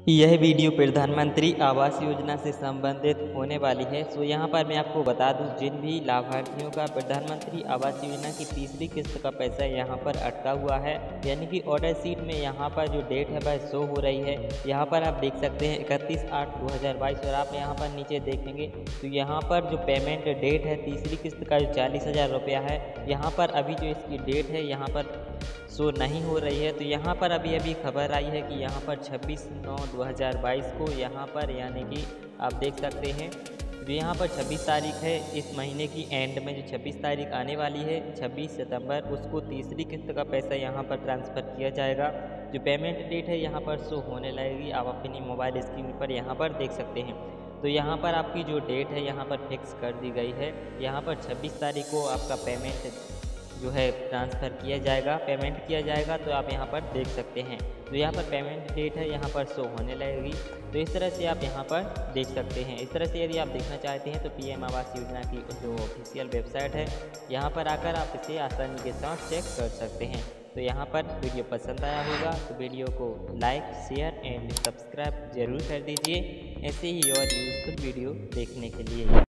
यह वीडियो प्रधानमंत्री आवास योजना से संबंधित होने वाली है। यहाँ पर मैं आपको बता दूं, जिन भी लाभार्थियों का प्रधानमंत्री आवास योजना की तीसरी किस्त का पैसा यहाँ पर अटका हुआ है, यानी कि ऑर्डर शीट में यहाँ पर जो डेट है वह शो हो रही है। यहाँ पर आप देख सकते हैं 31/8/2022 और आप यहाँ पर नीचे देखेंगे तो यहाँ पर जो पेमेंट डेट है तीसरी किस्त का जो 40,000 रुपया है, यहाँ पर अभी जो इसकी डेट है यहाँ पर शो नहीं हो रही है। तो यहाँ पर अभी खबर आई है कि यहाँ पर 26/9/2022 को यहाँ पर, यानी कि आप देख सकते हैं जो यहाँ पर 26 तारीख है, इस महीने की एंड में जो 26 तारीख आने वाली है 26 सितंबर, उसको तीसरी किस्त का पैसा यहाँ पर ट्रांसफ़र किया जाएगा। जो पेमेंट डेट है यहाँ पर शो होने लगेगी, आप अपनी मोबाइल स्क्रीन पर यहाँ पर देख सकते हैं। तो यहाँ पर आपकी जो डेट है यहाँ पर फिक्स कर दी गई है। यहाँ पर 26 तारीख को आपका पेमेंट जो है ट्रांसफ़र किया जाएगा, पेमेंट किया जाएगा। तो आप यहाँ पर देख सकते हैं तो यहाँ पर पेमेंट डेट है यहाँ पर शो होने लगेगी। तो इस तरह से आप यहाँ पर देख सकते हैं। इस तरह से यदि आप देखना चाहते हैं तो पीएम आवास योजना की जो ऑफिशियल वेबसाइट है, यहाँ पर आकर आप इसे आसानी के साथ चेक कर सकते हैं। तो यहाँ पर वीडियो पसंद आया होगा तो वीडियो को लाइक, शेयर एंड सब्सक्राइब जरूर कर दीजिए, ऐसे ही और यूज़फुल वीडियो देखने के लिए।